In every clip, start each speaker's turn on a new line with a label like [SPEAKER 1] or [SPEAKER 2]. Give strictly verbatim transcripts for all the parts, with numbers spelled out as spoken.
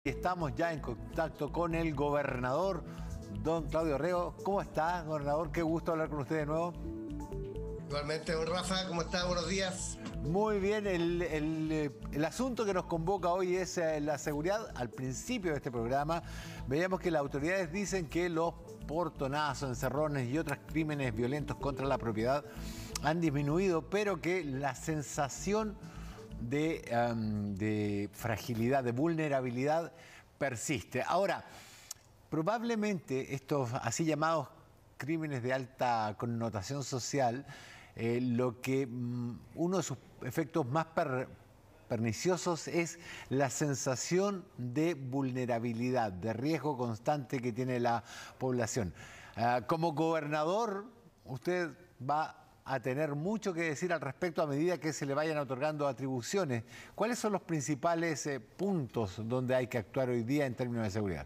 [SPEAKER 1] Estamos ya en contacto con el gobernador, don Claudio Rego. ¿Cómo está, gobernador? Qué gusto hablar con usted de nuevo.
[SPEAKER 2] Igualmente, don Rafa, ¿cómo está? Buenos días.
[SPEAKER 1] Muy bien, el, el, el asunto que nos convoca hoy es la seguridad. Al principio de este programa veíamos que las autoridades dicen que los portonazos, encerrones y otros crímenes violentos contra la propiedad han disminuido, pero que la sensación De, um, de fragilidad, de vulnerabilidad persiste. Ahora, probablemente estos así llamados crímenes de alta connotación social, eh, lo que um, uno de sus efectos más per, perniciosos es la sensación de vulnerabilidad, de riesgo constante que tiene la población. Uh, como gobernador, usted va a tener mucho que decir al respecto a medida que se le vayan otorgando atribuciones. ¿Cuáles son los principales eh, puntos donde hay que actuar hoy día en términos de seguridad?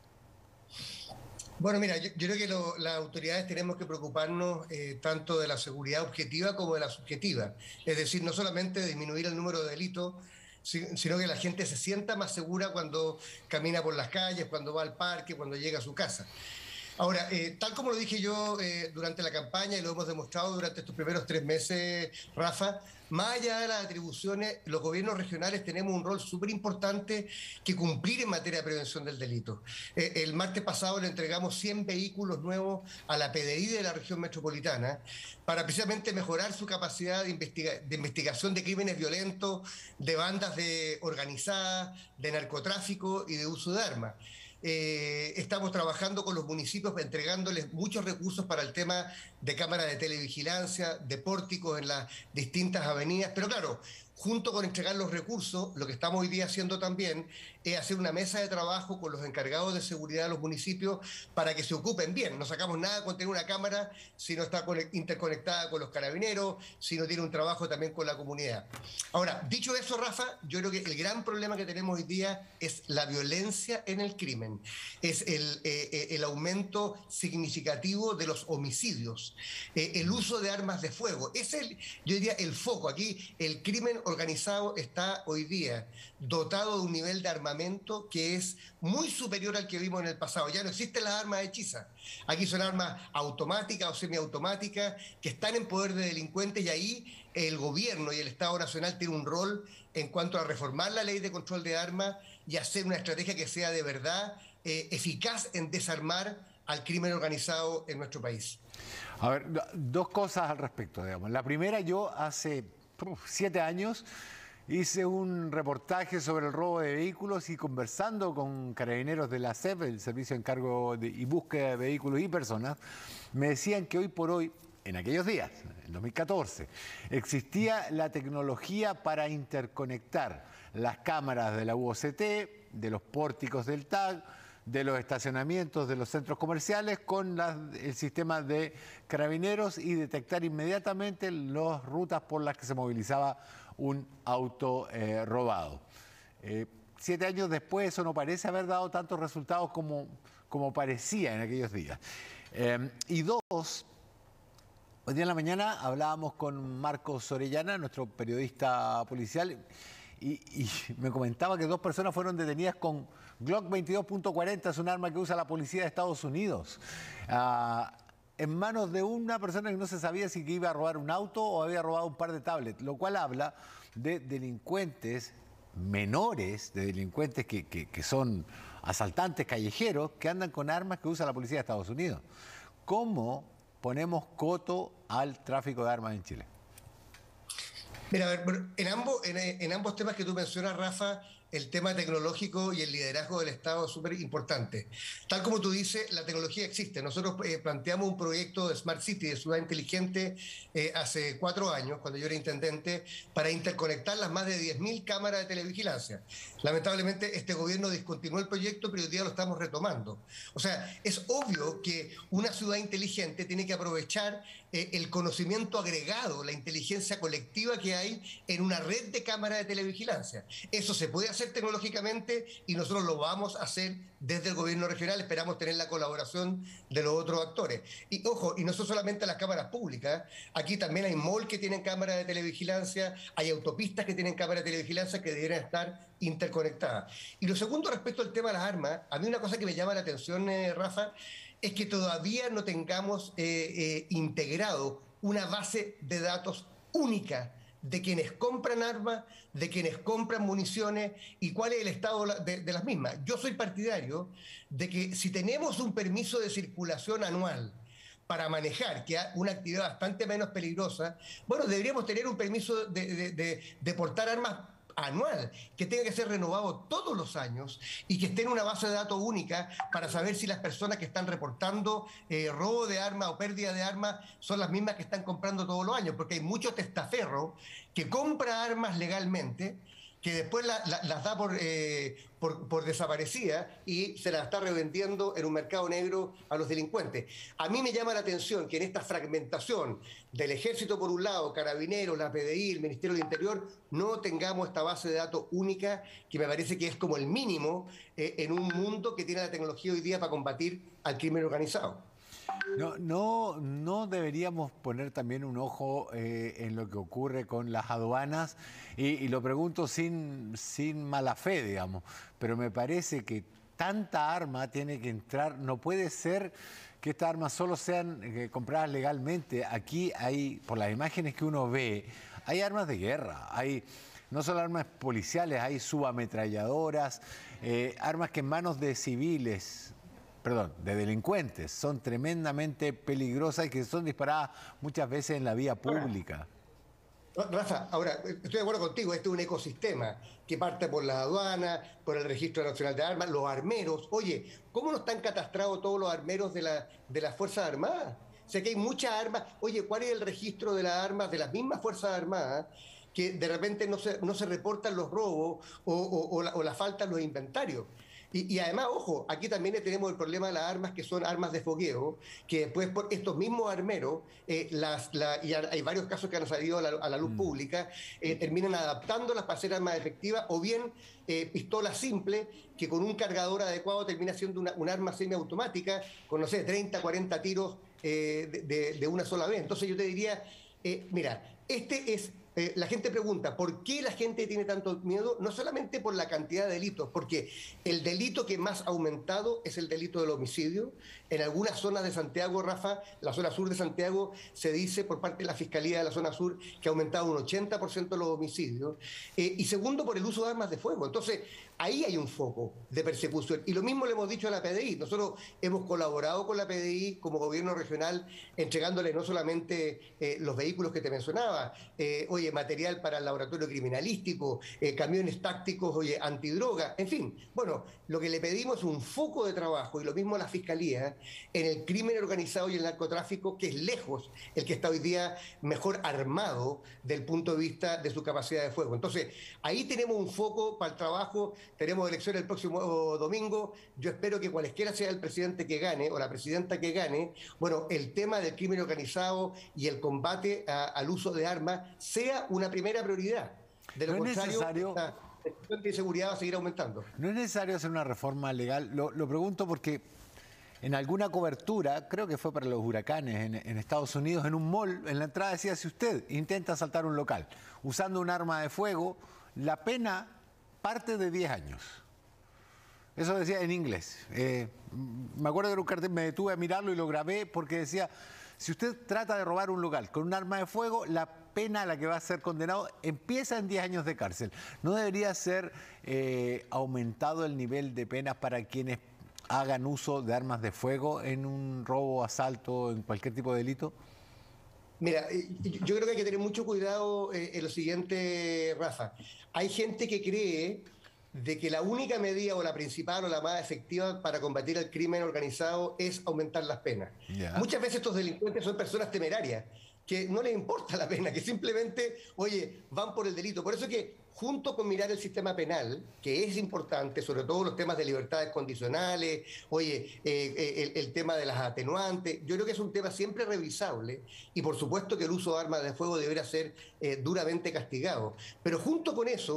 [SPEAKER 2] Bueno, mira, yo, yo creo que lo, las autoridades tenemos que preocuparnos eh, tanto de la seguridad objetiva como de la subjetiva. Es decir, no solamente disminuir el número de delitos, sino que la gente se sienta más segura cuando camina por las calles, cuando va al parque, cuando llega a su casa. Ahora, eh, tal como lo dije yo eh, durante la campaña y lo hemos demostrado durante estos primeros tres meses, Rafa, más allá de las atribuciones, los gobiernos regionales tenemos un rol súper importante que cumplir en materia de prevención del delito. Eh, el martes pasado le entregamos cien vehículos nuevos a la P D I de la región metropolitana para precisamente mejorar su capacidad de, investiga de investigación de crímenes violentos, de bandas de organizadas, de narcotráfico y de uso de armas. Eh, estamos trabajando con los municipios entregándoles muchos recursos para el tema de cámaras de televigilancia, de pórticos en las distintas avenidas, pero claro, junto con entregar los recursos, lo que estamos hoy día haciendo también es hacer una mesa de trabajo con los encargados de seguridad de los municipios para que se ocupen bien. No sacamos nada con tener una cámara si no está interconectada con los carabineros, si no tiene un trabajo también con la comunidad. Ahora, dicho eso, Rafa, yo creo que el gran problema que tenemos hoy día es la violencia en el crimen, es el, eh, el aumento significativo de los homicidios, eh, el uso de armas de fuego. Es el, yo diría, el foco. Aquí el crimen organizado está hoy día dotado de un nivel de armamento que es muy superior al que vimos en el pasado. Ya no existen las armas hechizas. Aquí son armas automáticas o semiautomáticas que están en poder de delincuentes, y ahí el gobierno y el Estado Nacional tienen un rol en cuanto a reformar la ley de control de armas y hacer una estrategia que sea de verdad eh, eficaz en desarmar al crimen organizado en nuestro país.
[SPEAKER 1] A ver, dos cosas al respecto, digamos. La primera, yo hace uf, siete años hice un reportaje sobre el robo de vehículos y conversando con carabineros de la S E P, el Servicio de Encargo de, y Búsqueda de Vehículos y Personas, me decían que hoy por hoy, en aquellos días, en dos mil catorce, existía la tecnología para interconectar las cámaras de la U O C T, de los pórticos del T A C, de los estacionamientos de los centros comerciales con las, el sistema de carabineros y detectar inmediatamente las rutas por las que se movilizaba un auto eh, robado. Eh, siete años después eso no parece haber dado tantos resultados como, como parecía en aquellos días. Eh, y dos, hoy día en la mañana hablábamos con Marcos Orellana, nuestro periodista policial, Y, y me comentaba que dos personas fueron detenidas con Glock veintidós punto cuarenta, es un arma que usa la policía de Estados Unidos, uh, en manos de una persona que no se sabía si que iba a robar un auto o había robado un par de tablets, lo cual habla de delincuentes menores, de delincuentes que, que, que son asaltantes callejeros, que andan con armas que usa la policía de Estados Unidos. ¿Cómo ponemos coto al tráfico de armas en Chile?
[SPEAKER 2] Mira, a ver, en ambos, en, en ambos temas que tú mencionas, Rafa, el tema tecnológico y el liderazgo del Estado es súper importante. Tal como tú dices, la tecnología existe. Nosotros eh, planteamos un proyecto de Smart City, de ciudad inteligente, eh, hace cuatro años, cuando yo era intendente, para interconectar las más de diez mil cámaras de televigilancia. Lamentablemente, este gobierno discontinuó el proyecto, pero hoy día lo estamos retomando. O sea, es obvio que una ciudad inteligente tiene que aprovechar eh, el conocimiento agregado, la inteligencia colectiva que hay en una red de cámaras de televigilancia. Eso se puede hacer hacer tecnológicamente y nosotros lo vamos a hacer desde el gobierno regional. Esperamos tener la colaboración de los otros actores. Y ojo, y no son solamente las cámaras públicas, aquí también hay mall que tienen cámaras de televigilancia, hay autopistas que tienen cámaras de televigilancia que deberían estar interconectadas. Y lo segundo, respecto al tema de las armas, a mí una cosa que me llama la atención, eh, Rafa, es que todavía no tengamos eh, eh, integrado una base de datos única de quienes compran armas, de quienes compran municiones y cuál es el estado de, de las mismas. Yo soy partidario de que si tenemos un permiso de circulación anual para manejar, que es una actividad bastante menos peligrosa, bueno, deberíamos tener un permiso de, de, de, de portar armas anual, que tenga que ser renovado todos los años y que esté en una base de datos única para saber si las personas que están reportando eh, robo de armas o pérdida de armas son las mismas que están comprando todos los años, porque hay muchos testaferros que compra armas legalmente, que después la, la, las da por, eh, por, por desaparecida y se las está revendiendo en un mercado negro a los delincuentes. A mí me llama la atención que en esta fragmentación del Ejército por un lado, Carabineros, la P D I, el Ministerio del Interior, no tengamos esta base de datos única, que me parece que es como el mínimo eh, en un mundo que tiene la tecnología hoy día para combatir al crimen organizado.
[SPEAKER 1] No, no, no deberíamos poner también un ojo eh, en lo que ocurre con las aduanas y, y lo pregunto sin, sin mala fe, digamos, pero me parece que tanta arma tiene que entrar, no puede ser que estas armas solo sean eh, compradas legalmente. Aquí hay, por las imágenes que uno ve, hay armas de guerra, hay no solo armas policiales, hay subametralladoras, eh, armas que en manos de civiles, perdón, de delincuentes, son tremendamente peligrosas y que son disparadas muchas veces en la vía pública.
[SPEAKER 2] Rafa, ahora, estoy de acuerdo contigo, este es un ecosistema que parte por las aduanas, por el Registro Nacional de Armas, los armeros. Oye, ¿cómo no están catastrados todos los armeros de, la, de las Fuerzas Armadas? O sea que hay muchas armas. Oye, ¿cuál es el registro de las armas de las mismas Fuerzas Armadas que de repente no se, no se reportan los robos o, o, o, la, o la falta en los inventarios? Y, y además, ojo, aquí también tenemos el problema de las armas que son armas de fogueo, que después por estos mismos armeros, eh, las, la, y hay varios casos que han salido a la, a la luz mm. pública, eh, terminan adaptándolas para ser armas efectivas, o bien eh, pistolas simples, que con un cargador adecuado termina siendo una, un arma semiautomática, con, no sé, treinta, cuarenta tiros eh, de, de, de una sola vez. Entonces yo te diría, eh, mira, este es... Eh, la gente pregunta, ¿por qué la gente tiene tanto miedo? No solamente por la cantidad de delitos, porque el delito que más ha aumentado es el delito del homicidio. En algunas zonas de Santiago, Rafa, la zona sur de Santiago, se dice por parte de la Fiscalía de la zona sur que ha aumentado un ochenta por ciento los homicidios. Eh, y segundo, por el uso de armas de fuego. Entonces, ahí hay un foco de persecución. Y lo mismo le hemos dicho a la P D I. Nosotros hemos colaborado con la P D I como gobierno regional, entregándole no solamente eh, los vehículos que te mencionaba, eh, oye, material para el laboratorio criminalístico, eh, camiones tácticos, oye, antidroga, en fin. Bueno, lo que le pedimos es un foco de trabajo, y lo mismo a la Fiscalía, en el crimen organizado y el narcotráfico, que es lejos el que está hoy día mejor armado del punto de vista de su capacidad de fuego. Entonces, ahí tenemos un foco para el trabajo, tenemos elecciones el próximo domingo, yo espero que cualesquiera sea el presidente que gane o la presidenta que gane, bueno, el tema del crimen organizado y el combate a, al uso de armas sea una primera prioridad. De lo
[SPEAKER 1] no
[SPEAKER 2] contrario,
[SPEAKER 1] es necesario,
[SPEAKER 2] la situación de inseguridad va a seguir aumentando.
[SPEAKER 1] No es necesario hacer una reforma legal, lo, lo pregunto porque en alguna cobertura, creo que fue para los huracanes en, en Estados Unidos, en un mall, en la entrada decía, si usted intenta asaltar un local usando un arma de fuego, la pena parte de diez años. Eso decía en inglés. Eh, me acuerdo que era un cartel, me detuve a mirarlo y lo grabé porque decía, si usted trata de robar un local con un arma de fuego, la pena a la que va a ser condenado empieza en diez años de cárcel. ¿No debería ser eh, aumentado el nivel de penas para quienes hagan uso de armas de fuego en un robo, asalto, en cualquier tipo de delito?
[SPEAKER 2] Mira, yo creo que hay que tener mucho cuidado eh, en lo siguiente, Rafa. Hay gente que cree de que la única medida o la principal o la más efectiva para combatir el crimen organizado es aumentar las penas. Yeah. Muchas veces estos delincuentes son personas temerarias, que no les importa la pena, que simplemente, oye, van por el delito. Por eso es que, junto con mirar el sistema penal, que es importante, sobre todo los temas de libertades condicionales, oye, eh, el, el tema de las atenuantes, yo creo que es un tema siempre revisable, y por supuesto que el uso de armas de fuego debería ser eh, duramente castigado. Pero junto con eso,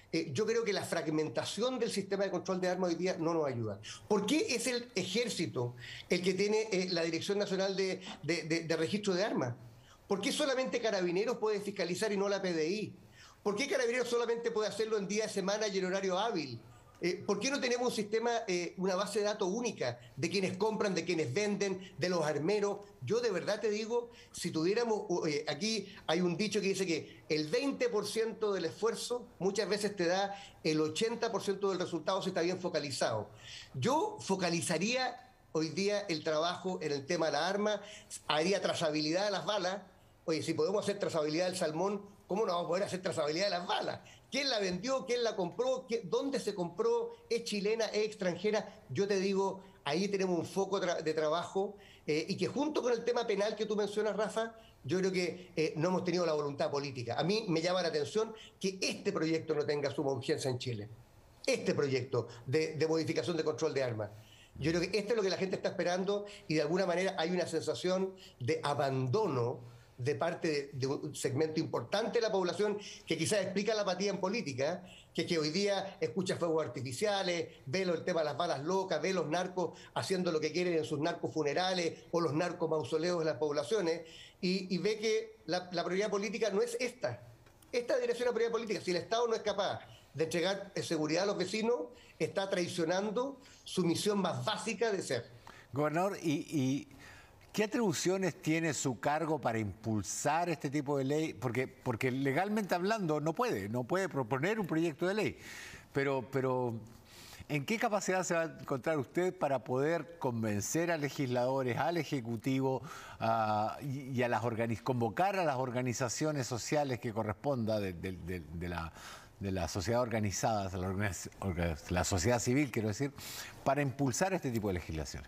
[SPEAKER 2] eh, yo creo que la fragmentación del sistema de control de armas hoy día no nos ayuda. ¿Por qué es el ejército el que tiene eh, la Dirección Nacional de, de, de, de Registro de Armas? ¿Por qué solamente Carabineros puede fiscalizar y no la P D I? ¿Por qué Carabineros solamente puede hacerlo en día de semana y en horario hábil? Eh, ¿Por qué no tenemos un sistema, eh, una base de datos única de quienes compran, de quienes venden, de los armeros? Yo de verdad te digo, si tuviéramos, eh, aquí hay un dicho que dice que el veinte por ciento del esfuerzo muchas veces te da el ochenta por ciento del resultado si está bien focalizado. Yo focalizaría hoy día el trabajo en el tema de la arma, haría trazabilidad de las balas. Oye, si podemos hacer trazabilidad del salmón, ¿cómo no vamos a poder hacer trazabilidad de las balas? ¿Quién la vendió? ¿Quién la compró? ¿Qué, ¿Dónde se compró? ¿Es chilena? ¿Es extranjera? Yo te digo, ahí tenemos un foco tra de trabajo eh, y que junto con el tema penal que tú mencionas, Rafa, yo creo que eh, no hemos tenido la voluntad política. A mí me llama la atención que este proyecto no tenga suma urgencia en Chile. Este proyecto de, de modificación de control de armas. Yo creo que esto es lo que la gente está esperando y de alguna manera hay una sensación de abandono de parte de, de un segmento importante de la población que quizás explica la apatía en política, que, que hoy día escucha fuegos artificiales, ve el tema de las balas locas, ve los narcos haciendo lo que quieren en sus narcos funerales o los narcos mausoleos de las poblaciones y, y ve que la, la prioridad política no es esta. Esta debería ser una prioridad política. Si el Estado no es capaz de entregar seguridad a los vecinos, está traicionando su misión más básica de ser.
[SPEAKER 1] Gobernador, y... y... ¿qué atribuciones tiene su cargo para impulsar este tipo de ley? Porque, porque legalmente hablando no puede, no puede proponer un proyecto de ley. Pero, pero ¿en qué capacidad se va a encontrar usted para poder convencer a legisladores, al Ejecutivo uh, y, y a las organiz- convocar a las organizaciones sociales que corresponda de, de, de, de la... de la sociedad organizada, de la, la sociedad civil, quiero decir, para impulsar este tipo de legislación?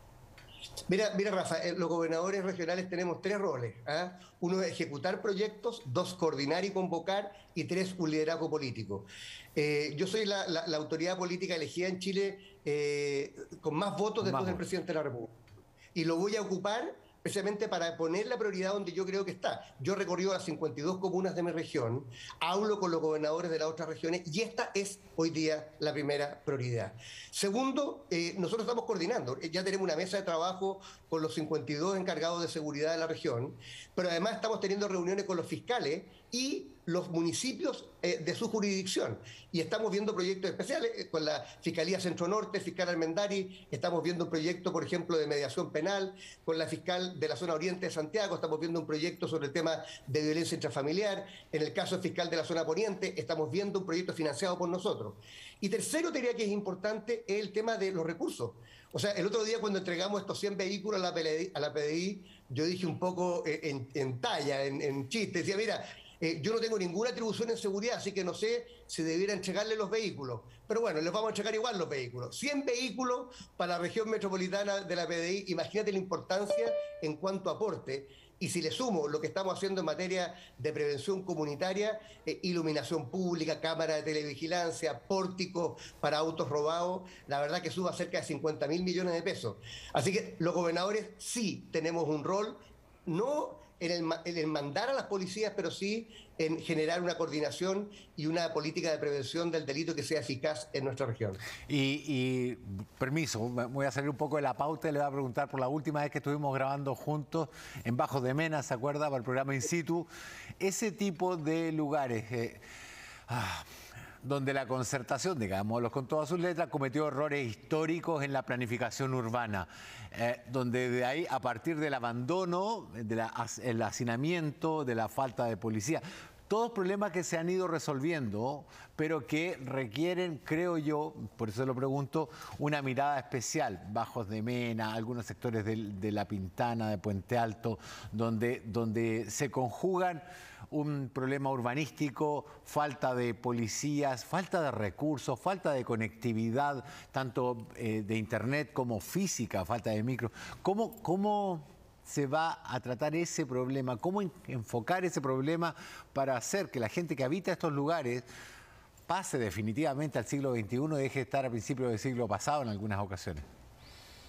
[SPEAKER 2] Mira, mira, Rafa, los gobernadores regionales tenemos tres roles. ¿eh? Uno es ejecutar proyectos, dos, coordinar y convocar, y tres, un liderazgo político. Eh, yo soy la, la, la autoridad política elegida en Chile eh, con más votos después más del votos. presidente de la República. Y lo voy a ocupar precisamente para poner la prioridad donde yo creo que está. Yo recorrí las cincuenta y dos comunas de mi región, hablo con los gobernadores de las otras regiones y esta es hoy día la primera prioridad. Segundo, eh, nosotros estamos coordinando, ya tenemos una mesa de trabajo con los cincuenta y dos encargados de seguridad de la región, pero además estamos teniendo reuniones con los fiscales y los municipios eh, de su jurisdicción. Y estamos viendo proyectos especiales eh, con la Fiscalía Centro Norte, fiscal Almendari, estamos viendo un proyecto, por ejemplo, de mediación penal, con la fiscal de la zona oriente de Santiago, estamos viendo un proyecto sobre el tema de violencia intrafamiliar, en el caso fiscal de la zona poniente, estamos viendo un proyecto financiado por nosotros. Y tercero, te diría que es importante el tema de los recursos. O sea, el otro día cuando entregamos estos cien vehículos a la P D I, a la P D I yo dije un poco eh, en, en talla, en, en chiste, decía, mira, Eh, yo no tengo ninguna atribución en seguridad, así que no sé si debiera entregarle los vehículos. Pero bueno, les vamos a entregar igual los vehículos. cien vehículos para la región metropolitana de la P D I. Imagínate la importancia en cuanto a aporte. Y si le sumo lo que estamos haciendo en materia de prevención comunitaria, eh, iluminación pública, cámara de televigilancia, pórticos para autos robados, la verdad que suba cerca de cincuenta mil millones de pesos. Así que los gobernadores sí tenemos un rol, no en el, en el mandar a las policías, pero sí en generar una coordinación y una política de prevención del delito que sea eficaz en nuestra región.
[SPEAKER 1] Y, y permiso, voy a salir un poco de la pauta y le voy a preguntar por la última vez que estuvimos grabando juntos en Bajos de Mena, ¿se acuerda? Para el programa In Situ. Ese tipo de lugares... Eh, ah, donde la concertación, digámoslo con todas sus letras, cometió errores históricos en la planificación urbana, eh, donde de ahí, a partir del abandono, del de hacinamiento, de la falta de policía, todos problemas que se han ido resolviendo, pero que requieren, creo yo, por eso lo pregunto, una mirada especial. Bajos de Mena, algunos sectores de, de La Pintana, de Puente Alto, donde, donde se conjugan un problema urbanístico, falta de policías, falta de recursos, falta de conectividad, tanto eh, de internet como física, falta de micro. ¿Cómo, cómo se va a tratar ese problema? ¿Cómo enfocar ese problema para hacer que la gente que habita estos lugares pase definitivamente al siglo veintiuno y deje de estar a principios del siglo pasado en algunas ocasiones?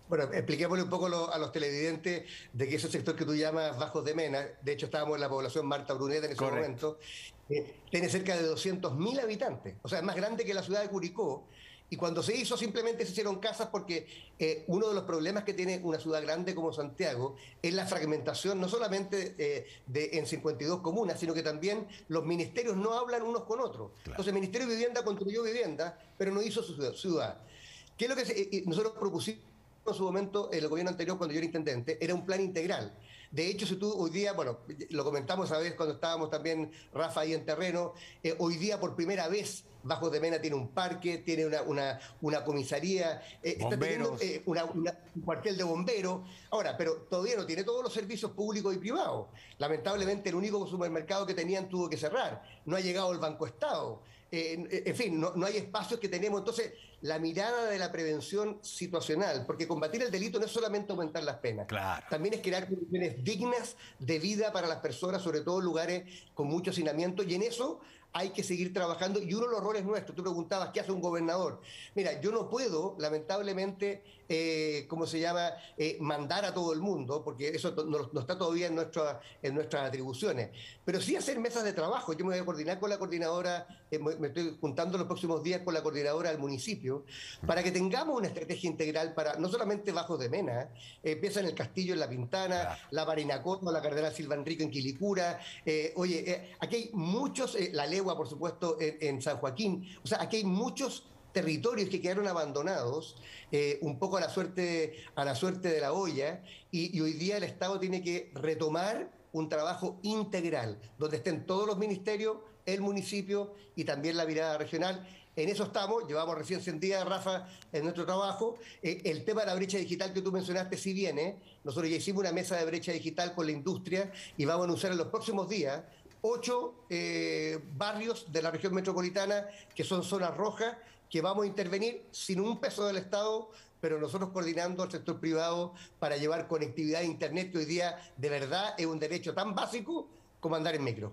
[SPEAKER 2] Bueno, expliquémosle un poco lo, a los televidentes de que ese sector que tú llamas Bajos de Mena, de hecho estábamos en la población Marta Bruneta en ese
[SPEAKER 1] Correcto.
[SPEAKER 2] momento, eh, tiene cerca de doscientos mil habitantes, o sea, es más grande que la ciudad de Curicó. Y cuando se hizo, simplemente se hicieron casas porque eh, uno de los problemas que tiene una ciudad grande como Santiago es la fragmentación, no solamente eh, de, en cincuenta y dos comunas, sino que también los ministerios no hablan unos con otros. Claro. Entonces, el Ministerio de Vivienda construyó vivienda, pero no hizo su ciudad. ciudad. ¿Qué es lo que se, eh, nosotros propusimos en su momento, el gobierno anterior, cuando yo era intendente? Era un plan integral. De hecho, si tú hoy día, bueno, lo comentamos a veces cuando estábamos también, Rafa, ahí en terreno, eh, hoy día por primera vez Bajos de Mena tiene un parque, tiene una, una, una comisaría, eh, está teniendo eh, una, una, un cuartel de bomberos. Ahora, pero todavía no tiene todos los servicios públicos y privados. Lamentablemente, el único supermercado que tenían tuvo que cerrar. No ha llegado el Banco Estado. Eh, en fin, no, no hay espacios que tenemos. Entonces, la mirada de la prevención situacional, porque combatir el delito no es solamente aumentar las penas,
[SPEAKER 1] claro.
[SPEAKER 2] También es crear condiciones dignas de vida para las personas, sobre todo en lugares con mucho hacinamiento, y en eso hay que seguir trabajando. Y uno de los roles nuestros, tú preguntabas, ¿qué hace un gobernador? Mira, yo no puedo, lamentablemente, eh, ¿cómo se llama?, eh, mandar a todo el mundo, porque eso no, no está todavía en, nuestra, en nuestras atribuciones, pero sí hacer mesas de trabajo. Yo me voy a coordinar con la coordinadora, eh, me estoy juntando los próximos días con la coordinadora del municipio, para que tengamos una estrategia integral para, no solamente Bajos de Mena, eh, empieza en el Castillo, en La Pintana, claro. La Parinacota, la Cardenal Silva Enrique en Quilicura, eh, oye, eh, aquí hay muchos, eh, la Legua, por supuesto, en, en San Joaquín, o sea, aquí hay muchos territorios que quedaron abandonados, eh, un poco a la suerte, a la suerte de la olla, y, y hoy día el Estado tiene que retomar un trabajo integral, donde estén todos los ministerios, el municipio y también la mirada regional. En eso estamos, llevamos recién cien días, Rafa, en nuestro trabajo. Eh, el tema de la brecha digital que tú mencionaste sí viene. Nosotros ya hicimos una mesa de brecha digital con la industria y vamos a anunciar en los próximos días ocho eh, barrios de la región metropolitana que son zonas rojas, que vamos a intervenir sin un peso del Estado, pero nosotros coordinando al sector privado para llevar conectividad a Internet, que hoy día de verdad es un derecho tan básico como andar en micro.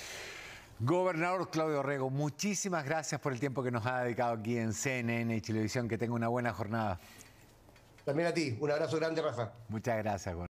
[SPEAKER 1] Gobernador Claudio Rego, muchísimas gracias por el tiempo que nos ha dedicado aquí en C N N y Televisión. Que tenga una buena jornada.
[SPEAKER 2] También a ti. Un abrazo grande, Rafa.
[SPEAKER 1] Muchas gracias, gobernador.